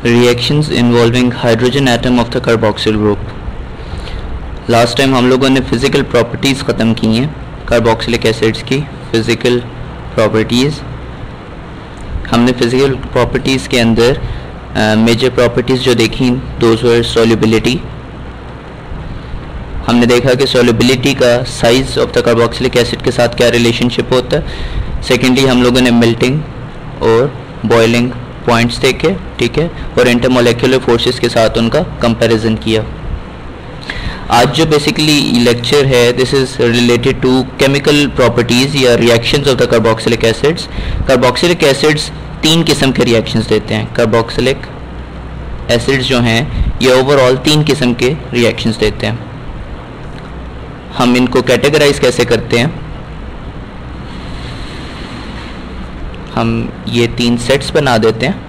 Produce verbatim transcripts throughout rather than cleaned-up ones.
reactions involving hydrogen atom of the carboxyl group. Last time हम लोगों ने physical properties ख़त्म की हैं कार्बोक्सिलिक एसिड्स की फ़िज़िकल प्रॉपर्टीज़। हमने फिज़िकल प्रॉपर्टीज़ के अंदर मेजर प्रॉपर्टीज़ जो देखी दोज वर सॉल्युबिलिटी। हमने देखा कि सॉल्युबिलिटी का size of the carboxylic acid के साथ क्या रिलेशनशिप होता है। सेकेंडली हम लोगों ने मेल्टिंग और बॉइलिंग पॉइंट्स देखे, ठीक है, और इंटरमोलेक्युलर फोर्सेस के साथ उनका कंपैरिजन किया। आज जो बेसिकली लेक्चर है this is related to chemical properties या reactions of the carboxylic acids. Carboxylic acids तीन किस्म के रिएक्शंस देते हैं। कार्बोक्सिलिक एसिड्स जो हैं ये ओवरऑल तीन किस्म के रिएक्शंस देते हैं। हम इनको कैटेगराइज कैसे करते हैं, हम ये तीन सेट्स बना देते हैं।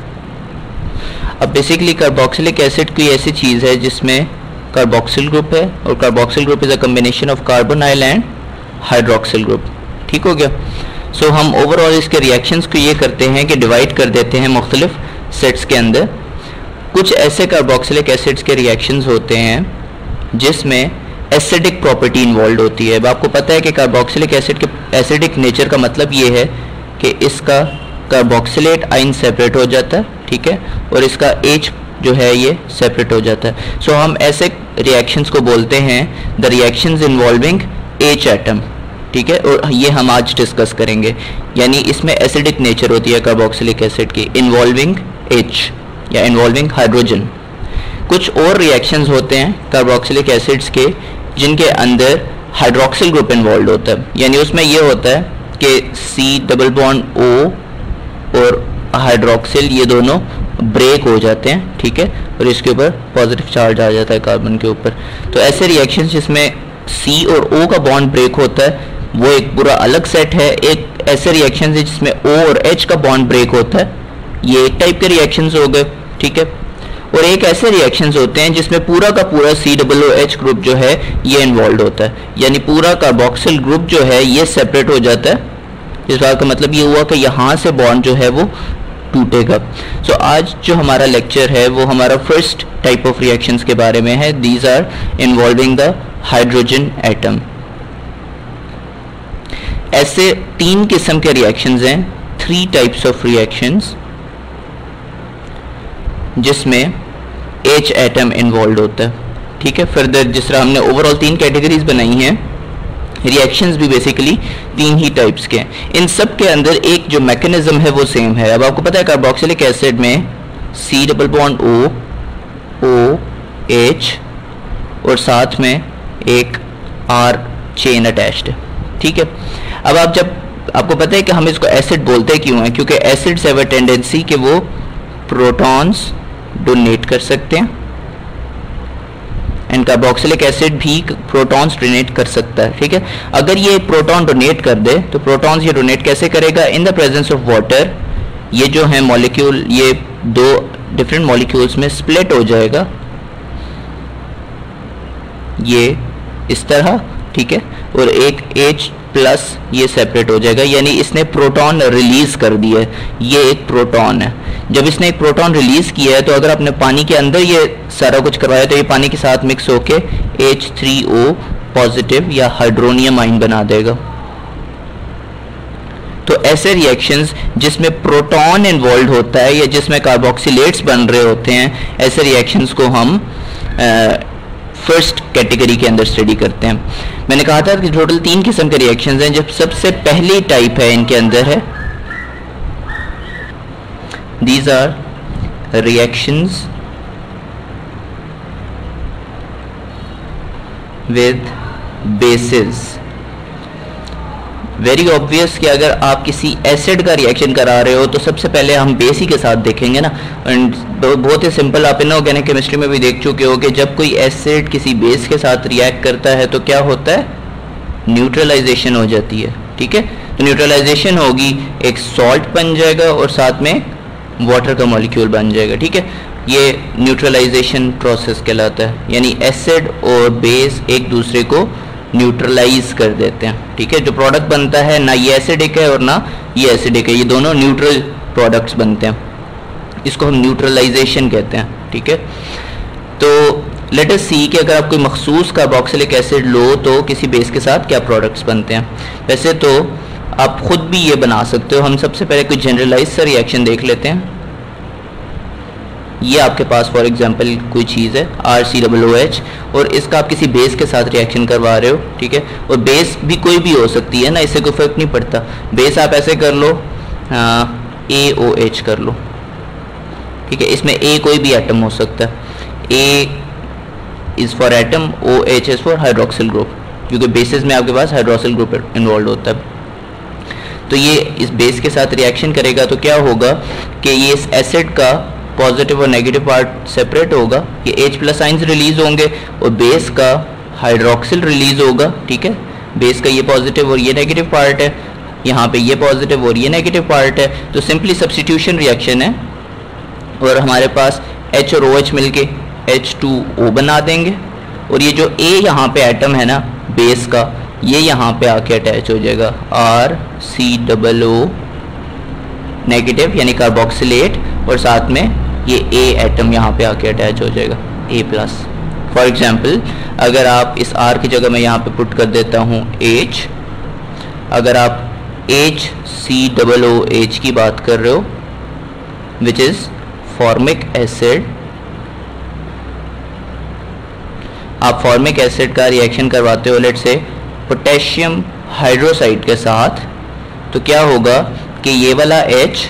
अब बेसिकली कार्बोक्सिलिक एसिड कोई ऐसी चीज़ है जिसमें कार्बोक्सिल ग्रुप है और carboxyl group is a combination of carbonyl and hydroxyl group. ठीक हो गया। सो so, हम ओवरऑल इसके रिएक्शंस को ये करते हैं कि डिवाइड कर देते हैं मुख्तलिफ सेट्स के अंदर। कुछ ऐसे कार्बोक्सिलिक एसिड्स के रिएक्शंस होते हैं जिसमें एसिडिक प्रॉपर्टी इन्वॉल्व होती है। अब आपको पता है कि कार्बोक्सिलिक एसिड के एसिडिक नेचर का मतलब ये है कि इसका कार्बोक्सिलेट आइन सेपरेट हो जाता है, ठीक है, और इसका H जो है ये सेपरेट हो जाता है। सो so, हम ऐसे रिएक्शंस को बोलते हैं the reactions involving H atom, ठीक है, और ये हम आज डिस्कस करेंगे। यानी इसमें एसिडिक नेचर होती है कार्बोक्सिलिक एसिड की, इन्वॉल्विंग H या इन्वॉल्विंग हाइड्रोजन। कुछ और रिएक्शंस होते हैं कार्बोक्सिलिक एसिड्स के जिनके अंदर हाइड्रोक्सिल ग्रुप इन्वॉल्व होता है। यानी उसमें ये होता है कि C डबल बॉन्ड O और हाइड्रोक्सिल ये दोनों ब्रेक हो जाते हैं, ठीक है, और इसके ऊपर पॉजिटिव चार्ज आ जाता है कार्बन के ऊपर। तो ऐसे रिएक्शंस जिसमें C और O का बॉन्ड ब्रेक होता है वो एक पूरा अलग सेट है। एक ऐसे रिएक्शंस है जिसमें O और H का बॉन्ड ब्रेक होता है, ये एक टाइप के रिएक्शंस हो गए, ठीक है। और एक ऐसे रिएक्शंस होते हैं जिसमें पूरा का पूरा C double O H group जो है ये इन्वॉल्व होता है। यानी पूरा कार्बोक्सिल ग्रुप जो है ये सेपरेट हो जाता है। इस बात का मतलब ये हुआ कि यहाँ से बॉन्ड जो है वो टूटेगा। सो so, आज जो हमारा लेक्चर है वो हमारा फर्स्ट टाइप ऑफ रिएक्शंस के बारे में है। These are involving the hydrogen atom. ऐसे तीन किस्म के रिएक्शंस हैं, थ्री टाइप्स ऑफ रिएक्शंस जिसमें H एटम इन्वॉल्व होता है, ठीक है। फर्दर जिस तरह हमने ओवरऑल तीन कैटेगरीज बनाई हैं, रिएक्शंस भी बेसिकली तीन ही टाइप्स के हैं। इन सब के अंदर एक जो मैकेनिज्म है वो सेम है। अब आपको पता है कार्बोक्सिलिक एसिड में C double bond O, O, H और साथ में एक R चेन अटैच्ड है, ठीक है। अब आप जब आपको पता है कि हम इसको एसिड बोलते क्यों हैं, क्योंकि एसिड्स हैव अ टेंडेंसी कि वो प्रोटॉन्स डोनेट कर सकते हैं एंड कार्बोक्सिलिक एसिड भी प्रोटॉन्स डोनेट कर सकता है, ठीक है। अगर ये प्रोटॉन डोनेट कर दे तो प्रोटॉन्स ये डोनेट कैसे करेगा, in the presence of water. ये जो है मॉलिक्यूल ये दो डिफरेंट मॉलिक्यूल्स में स्प्लिट हो जाएगा, ये इस तरह, ठीक है, और एक H प्लस ये सेपरेट हो जाएगा। यानी इसने प्रोटॉन रिलीज कर दिया है, ये एक प्रोटॉन है। जब इसने एक प्रोटॉन रिलीज किया है तो अगर आपने पानी के अंदर ये सारा कुछ करवाया तो ये पानी के साथ मिक्स होके H थ्री O पॉजिटिव या हाइड्रोनियम आइन बना देगा। तो ऐसे रिएक्शंस जिसमें प्रोटॉन इन्वॉल्व होता है या जिसमें कार्बोक्सिलेट्स बन रहे होते हैं, ऐसे रिएक्शंस को हम फर्स्ट कैटेगरी के अंदर स्टडी करते हैं। मैंने कहा था कि टोटल तीन किस्म के रिएक्शंस हैं। जब सबसे पहली टाइप है इनके अंदर है these are reactions with bases. Very obvious कि अगर आप किसी एसिड का रिएक्शन करा रहे हो तो सबसे पहले हम बेस ही के साथ देखेंगे ना। एंड बहुत ही सिंपल, आप इनऑर्गेनिक केमिस्ट्री में भी देख चुके हो कि जब कोई एसिड किसी बेस के साथ रिएक्ट करता है तो क्या होता है, न्यूट्रलाइजेशन हो जाती है, ठीक है। तो न्यूट्रलाइजेशन होगी, एक सॉल्ट बन जाएगा और साथ में वाटर का मॉलिक्यूल बन जाएगा, ठीक है। ये न्यूट्रलाइजेशन प्रोसेस कहलाता है। यानी एसिड और बेस एक दूसरे को न्यूट्रलाइज कर देते हैं, ठीक है। जो प्रोडक्ट बनता है ना ये एसिडिक है और ना ये एसिडिक है, ये दोनों न्यूट्रल प्रोडक्ट्स बनते हैं। इसको हम न्यूट्रलाइजेशन कहते हैं, ठीक है। तो लेट अस सी कि अगर आप कोई मखसूस कार्बोक्सिलिक एसिड लो तो किसी बेस के साथ क्या प्रोडक्ट्स बनते हैं। वैसे तो आप खुद भी ये बना सकते हो। हम सबसे पहले कोई जनरलाइज सा रिएक्शन देख लेते हैं। ये आपके पास फॉर एग्जांपल कोई चीज़ है R C double O H, और इसका आप किसी बेस के साथ रिएक्शन करवा रहे हो, ठीक है। और बेस भी कोई भी हो सकती है ना, इससे कोई फर्क नहीं पड़ता। बेस आप ऐसे कर लो, ए ओ एच कर लो, ठीक है। इसमें ए कोई भी एटम हो सकता है। A is for atom, O H is for hydroxyl group, क्योंकि बेसिस में आपके पास हाइड्रोक्सिल ग्रुप इन्वॉल्व होता है। तो ये इस बेस के साथ रिएक्शन करेगा तो क्या होगा कि ये इस एसिड का पॉजिटिव और नेगेटिव पार्ट सेपरेट होगा, ये H प्लस आइंस रिलीज होंगे और बेस का हाइड्रोक्सिल रिलीज होगा, ठीक है। बेस का ये पॉजिटिव और ये नेगेटिव पार्ट है, यहाँ पे ये पॉजिटिव और ये नेगेटिव पार्ट है। तो सिंपली सब्स्टिट्यूशन रिएक्शन है और हमारे पास H और OH मिलके एच टू ओ बना देंगे, और ये जो A यहाँ पे एटम है ना बेस का, ये यहाँ पे आके अटैच हो जाएगा R C double O negative यानी कार्बोक्सिलेट, और साथ में ये A एटम यहाँ पे आके अटैच हो जाएगा A प्लस। फॉर एग्जाम्पल अगर आप इस R की जगह मैं यहाँ पे पुट कर देता हूँ H, अगर आप H C double O H की बात कर रहे हो विच इज़ फॉर्मिक एसिड, आप फॉर्मिक एसिड का रिएक्शन करवाते हो लेट से पोटेशियम हाइड्रोसाइड के साथ, तो क्या होगा कि ये वाला H,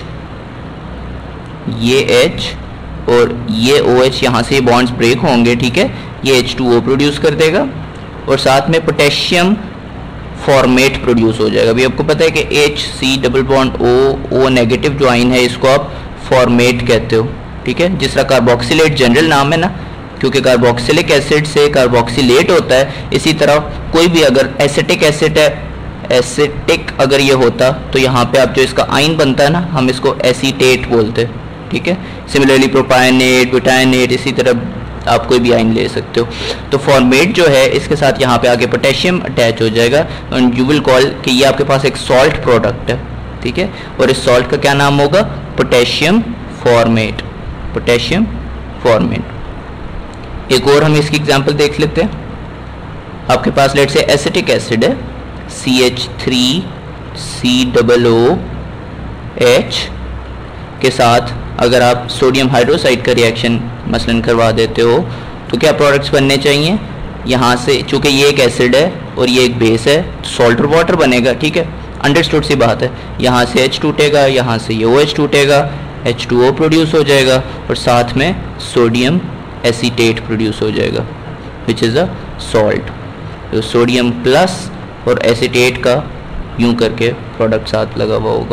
ये H और ये OH यहाँ से बॉन्ड्स ब्रेक होंगे, ठीक है। ये एच टू ओ प्रोड्यूस कर देगा और साथ में पोटेशियम फॉर्मेट प्रोड्यूस हो जाएगा। अभी आपको पता है कि H C double bond O, O negative जो आइन है इसको आप फॉर्मेट कहते हो, ठीक है। जिस तरह कार्बोक्सिलेट जनरल नाम है ना, क्योंकि कार्बोक्सिलिक एसिड से कार्बोक्सिलेट होता है, इसी तरह कोई भी अगर एसिटिक एसिड है, एसिटिक अगर ये होता तो यहाँ पे आप जो इसका आइन बनता है ना, हम इसको एसीटेट बोलते हैं, ठीक है। सिमिलरली प्रोपायनेट, ब्यूटाइनेट, इसी तरह आप कोई भी आइन ले सकते हो। तो फॉर्मेट जो है इसके साथ यहाँ पे आगे पोटेशियम अटैच हो जाएगा एंड यू विल कॉल कि ये आपके पास एक सॉल्ट प्रोडक्ट है, ठीक है। और इस सॉल्ट का क्या नाम होगा? Potassium formate, potassium formate. एक और हम इसकी एग्जांपल देख लेते हैं। आपके पास लेट से एसिटिक एसिड है C H three C double O H के साथ अगर आप सोडियम हाइड्रोसाइड का रिएक्शन मसलन करवा देते हो तो क्या प्रोडक्ट्स बनने चाहिए? यहाँ से चूँकि ये एक एसिड है और ये एक बेस है तो सॉल्ट और वाटर बनेगा, ठीक है, अंडरस्टूड सी बात है। यहाँ से H टूटेगा, यहाँ से ये OH टूटेगा, एच टू ओ प्रोड्यूस हो जाएगा और साथ में सोडियम एसीटेट प्रोड्यूस हो जाएगा विच इज़ अ सॉल्ट। तो सोडियम प्लस और एसीटेट का यूं करके प्रोडक्ट साथ लगा हुआ होगा,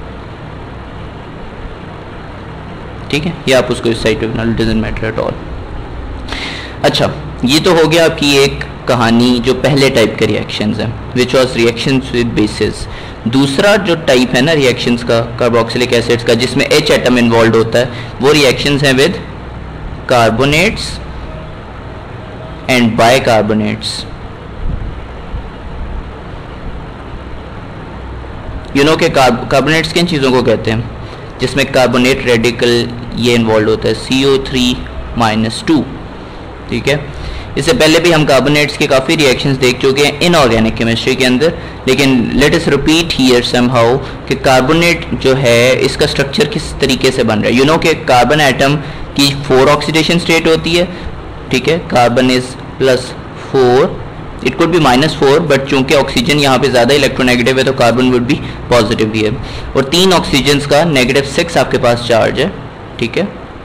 ठीक है। ये आप उसको इस साइड पे बना लो, डजंट मैटर एट ऑल। अच्छा, ये तो हो गया आपकी एक कहानी जो पहले टाइप के रिएक्शंस हैं which was reactions with bases. दूसरा जो टाइप है ना रिएक्शंस का कार्बोक्सिलिक एसिड्स का जिसमें H एटम इन्वॉल्व होता है वो रिएक्शंस हैं with carbonates and bicarbonates. You know के कार्बोनेट्स किन चीज़ों को कहते हैं? जिसमें कार्बोनेट रेडिकल ये इन्वॉल्व होता है C O three minus two, ठीक है। इससे पहले भी हम कार्बोनेट्स के काफ़ी रिएक्शंस देख चुके हैं इनऑर्गेनिक केमिस्ट्री के अंदर, लेकिन let us repeat here somehow कि कार्बोनेट जो है इसका स्ट्रक्चर किस तरीके से बन रहा है। यू नो कि कार्बन एटम की फोर ऑक्सीडेशन स्टेट होती है, ठीक है। Carbon is plus four, it could be minus four, but चूंकि ऑक्सीजन यहाँ पे ज़्यादा इलेक्ट्रोनेगेटिव है तो कार्बन वुड बी पॉजिटिव ही है। और तीन ऑक्सीजन का नेगेटिव सिक्स आपके पास चार्ज है, ठीक है।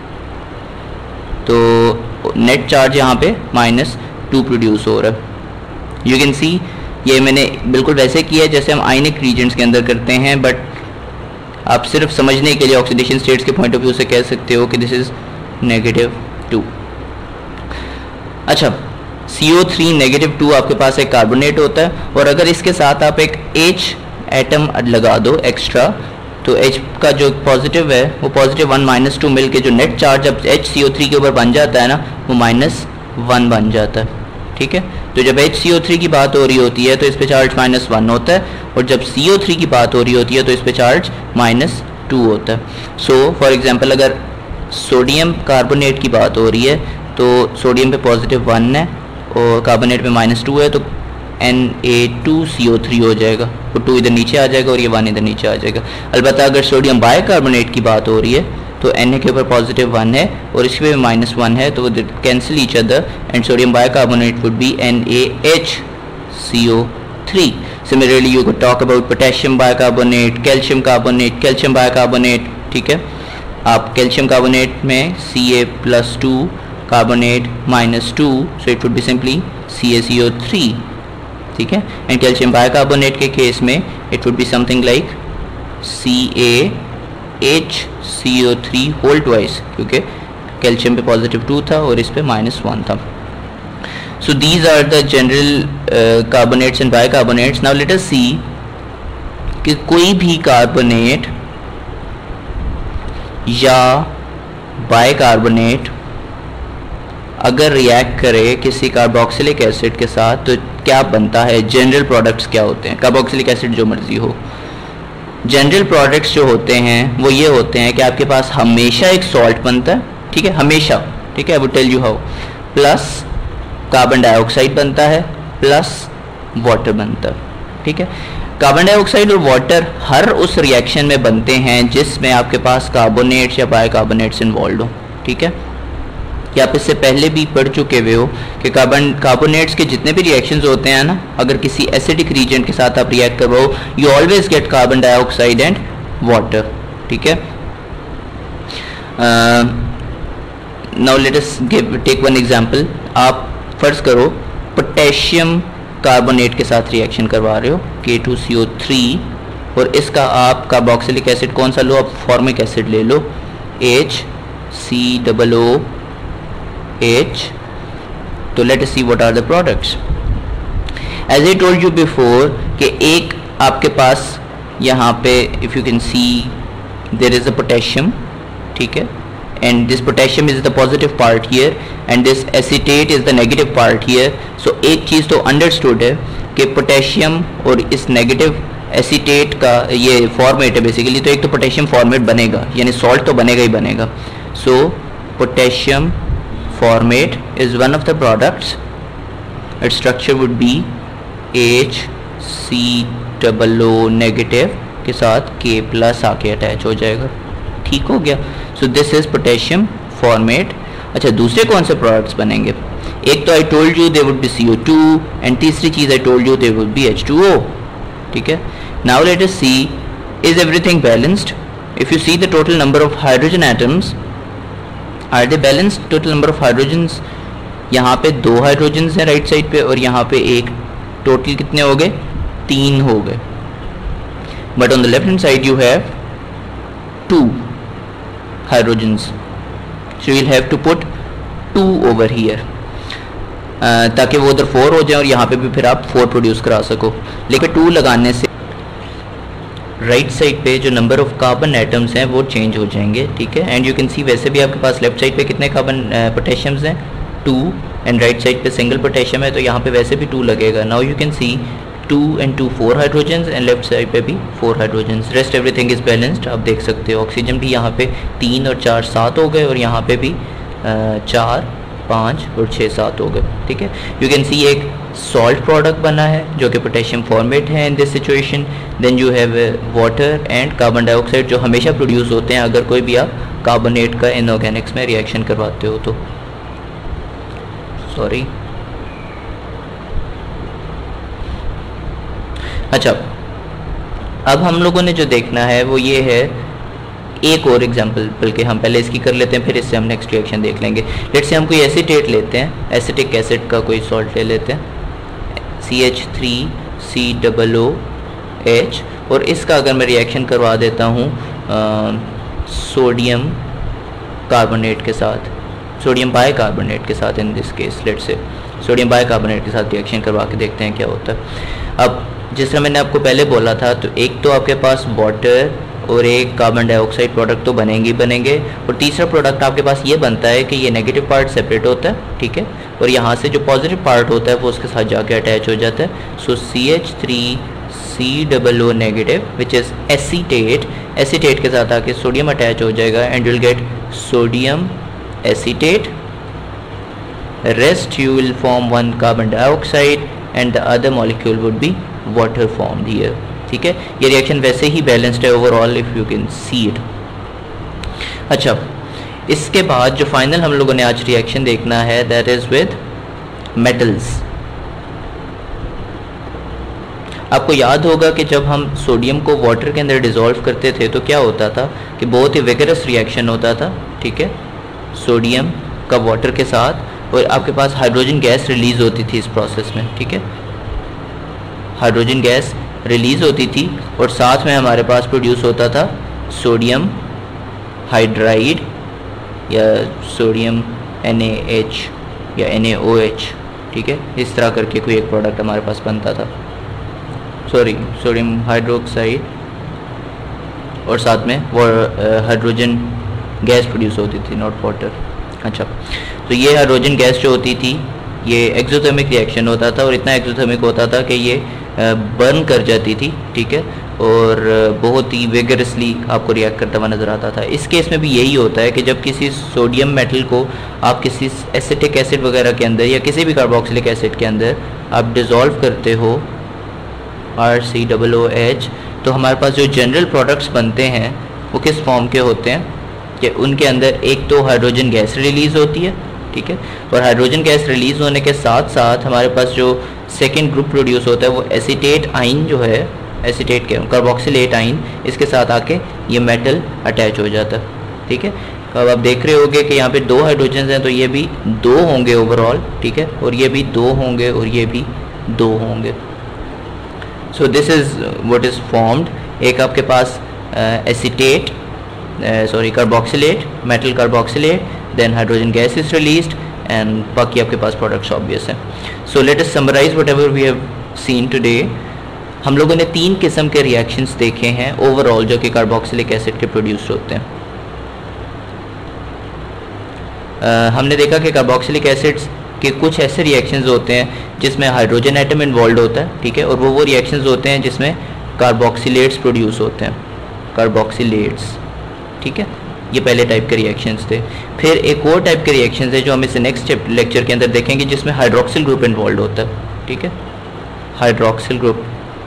तो नेट चार्ज यहाँ पे माइनस टू प्रोड्यूस हो रहा है। यू कैन सी ये मैंने बिल्कुल वैसे किया है जैसे हम आयनिक रीजन्स के अंदर करते हैं, बट आप सिर्फ समझने के लिए ऑक्सीडेशन स्टेट्स के पॉइंट ऑफ व्यू से कह सकते हो कि दिस इज़ नेगेटिव टू। अच्छा, C O three negative two आपके पास एक कार्बोनेट होता है और अगर इसके साथ आप एक H एटम लगा दो एक्स्ट्रा तो H का जो पॉजिटिव है वो पॉजिटिव वन माइनस टू मिल के जो नेट चार्ज अब एच सी ओ थ्री के ऊपर बन जाता है ना वो माइनस वन बन जाता है, ठीक है। तो जब एच सी ओ थ्री की बात हो रही होती है तो इस पे चार्ज माइनस वन होता है और जब सी ओ थ्री की बात हो रही होती है तो इस पे चार्ज माइनस टू होता है। सो फॉर एग्जांपल अगर सोडियम कार्बोनेट की बात हो रही है तो सोडियम पे पॉजिटिव वन है और कार्बोनेट पे माइनस टू है, तो N A two C O three हो जाएगा, वो टू इधर नीचे आ जाएगा और ये वन इधर नीचे आ जाएगा। अलबत्ता अगर सोडियम बाइकार्बोनेट की बात हो रही है तो एन ए के ऊपर पॉजिटिव वन है और इसके पे माइनस वन है, तो वो cancel each other and sodium bicarbonate would be N A H C O three. Similarly, you could talk about potassium bicarbonate, calcium carbonate, calcium bicarbonate, ठीक है। आप कैल्शियम कार्बोनेट में C A plus two carbonate minus two, so it would be simply C A C O three, ठीक है। And calcium bicarbonate के case में it would be something like C A H C O three whole twice, क्योंकि calcium पे positive two था और इस पे माइनस वन था। So these are the general uh, carbonates and bicarbonates. Now let us see कि कोई भी कार्बोनेट या बाइकार्बोनेट अगर रिएक्ट करे किसी कार्बोक्सिलिक एसिड के साथ तो क्या बनता है, जनरल प्रोडक्ट्स क्या होते हैं। कार्बोक्सिलिक एसिड जो मर्जी हो, जनरल प्रोडक्ट्स जो होते हैं वो ये होते हैं कि आपके पास हमेशा एक सॉल्ट बनता है, ठीक है, हमेशा, ठीक है, I will tell you how, plus carbon dioxide बनता है, प्लस वाटर बनता है, ठीक है। कार्बन डाइऑक्साइड और वाटर हर उस रिएक्शन में बनते हैं जिसमें आपके पास कार्बोनेट्स या बाइकार्बोनेट्स इन्वॉल्व हो, ठीक है। कि आप इससे पहले भी पढ़ चुके हुए हो कि कार्बन कार्बोनेट्स के जितने भी रिएक्शंस होते हैं ना, अगर किसी एसिडिक रीजेंट के साथ आप रिएक्ट करवाओ you always get carbon dioxide and water, ठीक है। Now let us give take one example. आप फर्ज करो पोटेशियम कार्बोनेट के साथ रिएक्शन करवा रहे हो के टू सी ओ थ्री और इसका आप कार्बोक्सिलिक एसिड कौन सा लो, आप फॉर्मिक एसिड ले लो H C double O H. तो let us see what are the products. As I told you before कि एक आपके पास यहाँ पे if you can see there is a potassium, ठीक है, and this potassium is the positive part here and this acetate is the negative part here. So एक चीज़ तो understood है कि पोटेशियम और इस नेगेटिव एसीटेट का ये फॉर्मेट है बेसिकली, तो एक तो पोटेशियम फॉर्मेट बनेगा यानी सॉल्ट तो बनेगा ही बनेगा। So potassium formate is one of the products, its structure would be H C double O negative के साथ के प्लस आके अटैच हो जाएगा, ठीक हो गया। So this is potassium formate. अच्छा, दूसरे कौन से प्रोडक्ट्स बनेंगे, एक तो I told you they would be C O two and तीसरी चीज़ I told you they would be H two O, ठीक है। Now let us see is everything balanced. If you see the total number of hydrogen atoms, are they balanced, total number of hydrogens, यहाँ पे दो hydrogens हैं right side पे और यहाँ पे एक, टोटल कितने हो गए, तीन हो गए। But on the left hand side you have two hydrogens, so you'll have to put two over here uh, ताकि वो उधर फोर हो जाए और यहाँ पे भी फिर आप फोर प्रोड्यूस करा सको। लेकिन टू लगाने से राइट साइड पे जो नंबर ऑफ कार्बन एटम्स हैं वो चेंज हो जाएंगे, ठीक है। एंड यू कैन सी वैसे भी आपके पास लेफ्ट साइड पे कितने कार्बन पोटेशियम्स हैं, टू, एंड राइट साइड पे सिंगल पोटेशियम है तो यहाँ पे वैसे भी टू लगेगा। Now you can see two and two four hydrogens and left side पे भी four hydrogens, rest everything is balanced. आप देख सकते हो ऑक्सीजन भी यहाँ पे तीन और चार सात हो गए और यहाँ पे भी चार पाँच और छः सात हो गए, ठीक है। यू कैन सी एक सॉल्ट प्रोडक्ट बना है जो कि पोटेशियम फॉर्मेट है in this situation. Then you have water and carbon dioxide जो हमेशा प्रोड्यूस होते हैं अगर कोई भी आप कार्बोनेट का इनऑर्गेनिक्स में रिएक्शन करवाते हो तो। सॉरी, अच्छा, अब हम लोगों ने जो देखना है वो ये है, एक और एग्जांपल, बल्कि हम पहले इसकी कर लेते हैं फिर इससे हम नेक्स्ट रिएक्शन देख लेंगे। लेट्स से हम कोई एसीटेट लेते हैं, एसिटिक एसिड का कोई सॉल्ट ले लेते हैं C H three C double O H, और इसका अगर मैं रिएक्शन करवा देता हूँ सोडियम कार्बोनेट के साथ, सोडियम बाइकार्बोनेट के साथ, in this case let's say sodium bicarbonate के साथ रिएक्शन करवा के देखते हैं क्या होता है। अब जिस तरह मैंने आपको पहले बोला था, तो एक तो आपके पास वाटर और एक कार्बन डाइऑक्साइड प्रोडक्ट तो बनेंगे ही बनेंगे, और तीसरा प्रोडक्ट आपके पास ये बनता है कि ये नेगेटिव पार्ट सेपरेट होता है, ठीक है, और यहाँ से जो पॉजिटिव पार्ट होता है वो उसके साथ जाके अटैच हो जाता है। So C H three C double O negative which is acetate, acetate के साथ आके सोडियम अटैच हो जाएगा and will get sodium acetate, rest you will form one carbon dioxide and the other molecule would be water formed here. ठीक है, ये reaction वैसे ही बैलेंस्ड है overall if you can see it. अच्छा, इसके बाद जो फाइनल हम लोगों ने आज रिएक्शन देखना है दैट इज विद मेटल्स. आपको याद होगा कि जब हम सोडियम को वाटर के अंदर डिसॉल्व करते थे तो क्या होता था कि बहुत ही विगरस रिएक्शन होता था. ठीक है, सोडियम का वाटर के साथ, और आपके पास हाइड्रोजन गैस रिलीज होती थी इस प्रोसेस में. ठीक है, हाइड्रोजन गैस रिलीज होती थी और साथ में हमारे पास प्रोड्यूस होता था सोडियम हाइड्राइड या सोडियम एन ए एच या एन ए ओ एच. ठीक है, इस तरह करके कोई एक प्रोडक्ट हमारे पास बनता था. सॉरी, सोडियम हाइड्रोक्साइड और साथ में वो हाइड्रोजन गैस प्रोड्यूस होती थी, नॉट वाटर. अच्छा, तो ये हाइड्रोजन गैस जो होती थी ये एक्सोथर्मिक रिएक्शन होता था और इतना एक्सोथर्मिक होता था कि ये बर्न कर जाती थी. ठीक है, और बहुत ही विगरसली आपको रिएक्ट करता हुआ नज़र आता था. इस केस में भी यही होता है कि जब किसी सोडियम मेटल को आप किसी एसिटिक एसिड वगैरह के अंदर या किसी भी कार्बोक्सिलिक एसिड के अंदर आप डिज़ोल्व करते हो R C double O H, तो हमारे पास जो जनरल प्रोडक्ट्स बनते हैं वो किस फॉर्म के होते हैं कि उनके अंदर एक तो हाइड्रोजन गैस रिलीज़ होती है. ठीक है, और हाइड्रोजन गैस रिलीज़ होने के साथ साथ हमारे पास जो सेकेंड ग्रुप प्रोड्यूस होता है वो एसीटेट आइन जो है, एसीटेट के कार्बोक्सिलेट आइन, इसके साथ आके ये मेटल अटैच हो जाता है. ठीक है, अब आप देख रहे होगे कि यहाँ पे दो हाइड्रोजन हैं तो ये भी दो होंगे ओवरऑल. ठीक है, और ये भी दो होंगे और ये भी दो होंगे. So this is what is formed. एक आपके पास acetate sorry carboxylate, metal carboxylate, then hydrogen gas is released and बाकी आपके पास प्रोडक्ट्स ऑब्वियस हैं. So let us summarise whatever we have seen today. हम लोगों ने तीन किस्म के रिएक्शंस देखे हैं ओवरऑल जो कि कार्बोक्सिलिक एसिड के प्रोड्यूस होते हैं. uh, हमने देखा कि कार्बोक्सिलिक एसिड्स के कुछ ऐसे रिएक्शंस होते हैं जिसमें हाइड्रोजन एटम इन्वॉल्व होता है. ठीक है, और वो वो रिएक्शंस होते हैं जिसमें कार्बोक्सिलेट्स प्रोड्यूस होते हैं, कार्बोक्सिलेट्स. ठीक है, ये पहले टाइप के रिएक्शंस थे. फिर एक और टाइप के रिएक्शंस है जो हम इस नेक्स्ट लेक्चर के अंदर देखेंगे जिसमें हाइड्रोक्सिल ग्रुप इन्वॉल्व होता है. ठीक है, हाइड्रोक्सिल ग्रुप.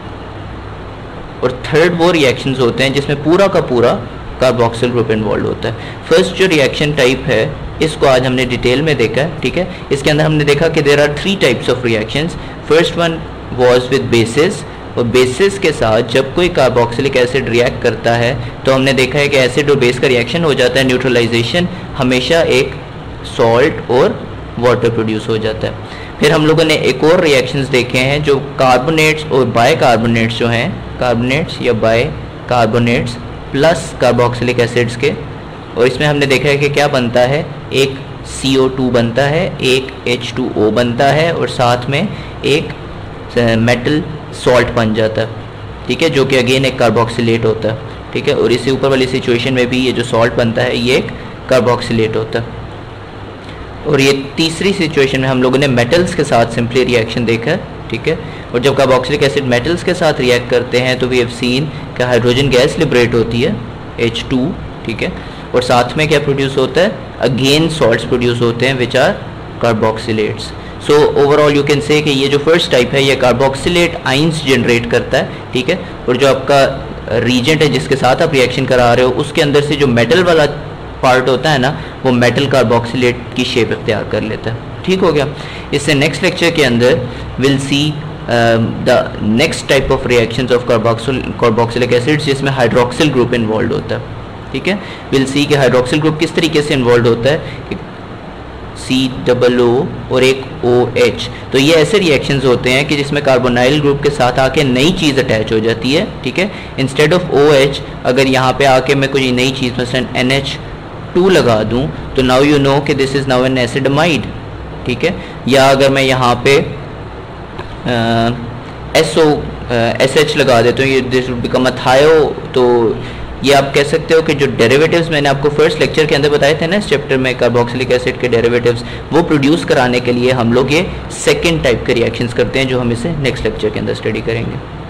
और थर्ड वो रिएक्शंस होते हैं जिसमें पूरा का पूरा कार्बोक्सिल ग्रुप इन्वॉल्व होता है. फर्स्ट जो रिएक्शन टाइप है इसको आज हमने डिटेल में देखा है. ठीक है, इसके अंदर हमने देखा कि there are three types of reactions. First one was with bases, और बेसिस के साथ जब कोई कार्बोक्सिलिक एसिड रिएक्ट करता है तो हमने देखा है कि एसिड और बेस का रिएक्शन हो जाता है, न्यूट्रलाइजेशन, हमेशा एक सॉल्ट और वाटर प्रोड्यूस हो जाता है. फिर हम लोगों ने एक और रिएक्शंस देखे हैं जो कार्बोनेट्स और बाइकार्बोनेट्स जो हैं, कार्बोनेट्स या बाइकार्बोनेट्स प्लस कार्बोक्सिलिक एसिड्स के, और इसमें हमने देखा है कि क्या बनता है, एक सी ओ टू बनता है, एक एच टू ओ बनता है और साथ में एक मेटल सॉल्ट बन जाता है. ठीक है, जो कि अगेन एक कार्बोक्सिलेट होता है. ठीक है, और इससे ऊपर वाली सिचुएशन में भी ये जो सॉल्ट बनता है ये एक कार्बोक्सिलेट होता है. और ये तीसरी सिचुएशन में हम लोगों ने मेटल्स के साथ सिंपली रिएक्शन देखा है. ठीक है, और जब कार्बोक्सिलिक एसिड मेटल्स के साथ रिएक्ट करते हैं तो वी हैव सीन कि हाइड्रोजन गैस लिबरेट होती है एच टू. ठीक है, और साथ में क्या प्रोड्यूस होता है, अगेन सॉल्ट्स प्रोड्यूस होते हैं which are carboxylates. So overall you can say कि ये जो फर्स्ट टाइप है ये कार्बोक्सिलेट आइंस जनरेट करता है. ठीक है, और जो आपका रीजेंट है जिसके साथ आप रिएक्शन करा रहे हो उसके अंदर से जो मेटल वाला पार्ट होता है ना वो मेटल कार्बोक्सिलेट की शेप इख्तियार कर लेता है. ठीक हो गया. इससे नेक्स्ट लेक्चर के अंदर will see the next type of reactions of carboxyl carboxylic acids जिसमें हाइड्रोक्सिल ग्रुप इन्वॉल्व होता है. ठीक है, विल सी कि हाइड्रोक्सिल ग्रुप किस तरीके से इन्वॉल्व होता है, सी डबल ओ और एक ओ एच. तो ये ऐसे रिएक्शंस होते हैं कि जिसमें कार्बोनाइल ग्रुप के साथ आके नई चीज़ अटैच हो जाती है. ठीक है, इंस्टेड ऑफ ओ एच अगर यहाँ पे आके मैं कोई नई चीज़ मसलन एन एच टू लगा दूँ तो नाउ यू नो कि this is now an acid amide. ठीक है, या अगर मैं यहाँ पे एस ओ एस एच लगा देता हूँ, ये दिस विल बिकम अ थायो. तो ये आप कह सकते हो कि जो डेरिवेटिव्स मैंने आपको फर्स्ट लेक्चर के अंदर बताए थे ना इस चैप्टर में कार्बोक्सिलिक एसिड के डेरिवेटिव्स, वो प्रोड्यूस कराने के लिए हम लोग ये सेकंड टाइप के रिएक्शंस करते हैं जो हम इसे नेक्स्ट लेक्चर के अंदर स्टडी करेंगे.